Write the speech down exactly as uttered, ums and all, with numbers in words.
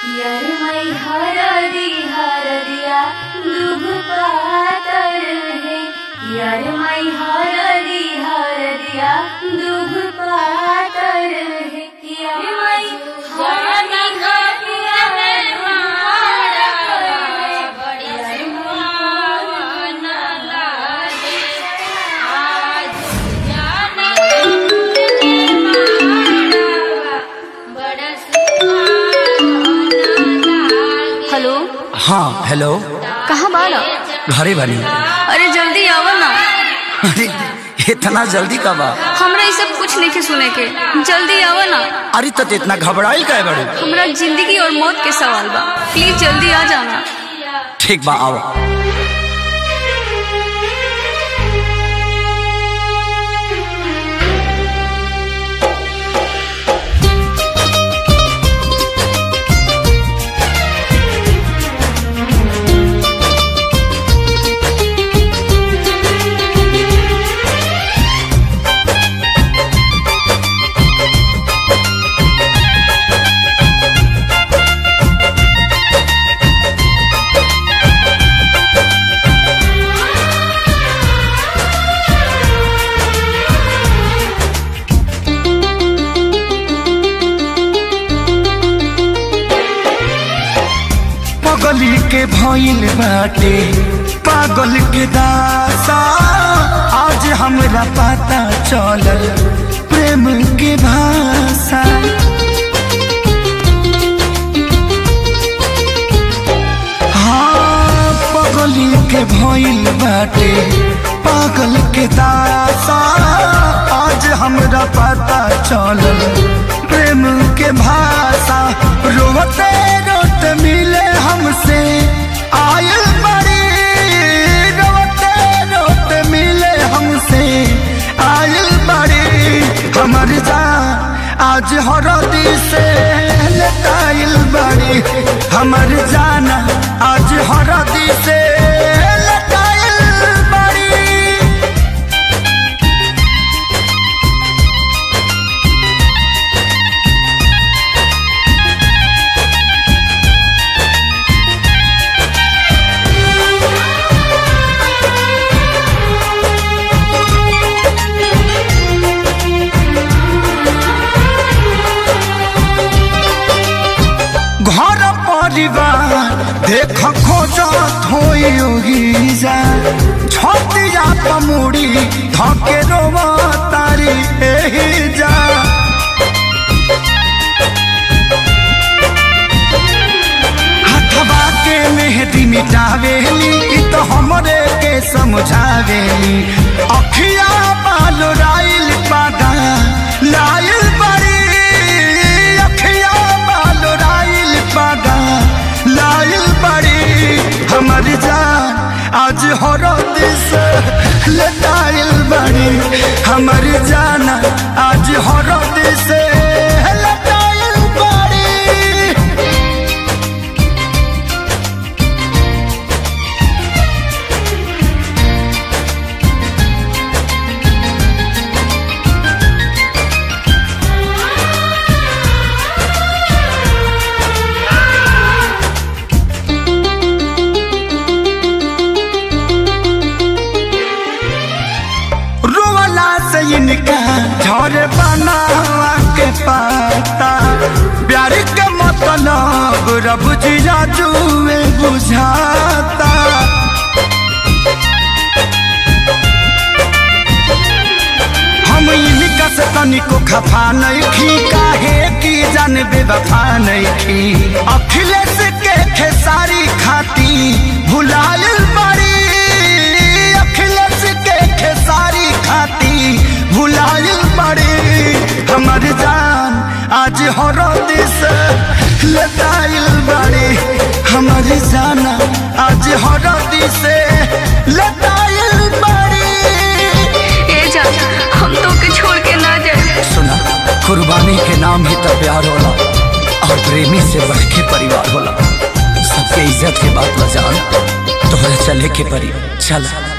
यार मई हरदी हरदिया दुभ पातर है। यार मई हरदी हरदिया दुभ पातर है। यार मई हरदी हरदिया हेलो। हाँ हेलो। कहाँ बाड़ा? घरे बनी। अरे जल्दी आवा ना। अरे इतना जल्दी कब आ? हमरा ये सब कुछ नहीं के सुने के, जल्दी आवा ना। अरे तो इतना घबराइल काहे बड़े? हमरा जिंदगी और मौत के सवाल बा, प्लीज जल्दी आ जाना। ठीक बा आओ। पागल के भइल बाटे पागल के दासा, आज हमरा पता चलल प्रेम के भाषा। हाँ पागल के भइल बाटे पागल के दासा, आज हमरा पता चलल प्रेम के भाषा। रोते रोते मिले हमसे आयल बड़ी, रोते रोते मिले हमसे आयल बड़ी। हमर जान आज हरदी से लटाइल बड़ी, हमर जान आज हरदी से लटाइल बड़ी। घर परिवार देख खोजत होई जा, छतिया पमुड़ी धके रोवा तारी एही जा। हथवा के मेहंदी मिटावेली इ तो हमरे के समझावेली। अखिया बाल राइल पागा लाइल बड़ी, अखिया बाल राइल पागा लाइल बड़ी। हमर जान आज हरद से लटाइल बड़ी, हमर जान आज हरद से लटाइल बड़ी। इनका झर बनावा के पाता, प्यार के मतलब रब जिया जुए बुझाता। हम इनका से तनिको खफा नहीं खी, काहे की जान बेवफा नहीं खी। अखिलेश के खेसारी खाती भुलायल बड़ी, अखिलेश के खेसारी खाती भुलायल बड़ी। हमर जान आज हरद से लटाइल बड़ी, हमर जान आज हरद से लटाइल बड़ी। ए जा हम तो के छोड़ के ना जाए। सुना कुर्बानी के नाम ही तो प्यार होला, और प्रेमी से बढ़ के परिवार होला। सबके इज्जत के बात बजान, तोहरा चले के परी चल।